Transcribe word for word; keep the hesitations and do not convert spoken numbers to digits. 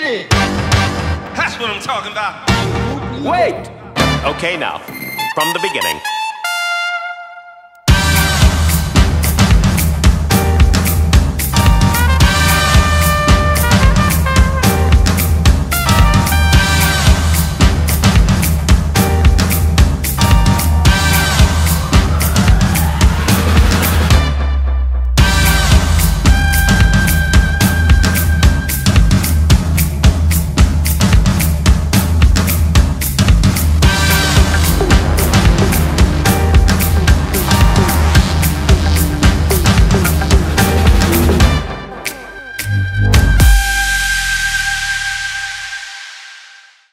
it. That's what I'm talking about. Wait! Okay, now, from the beginning.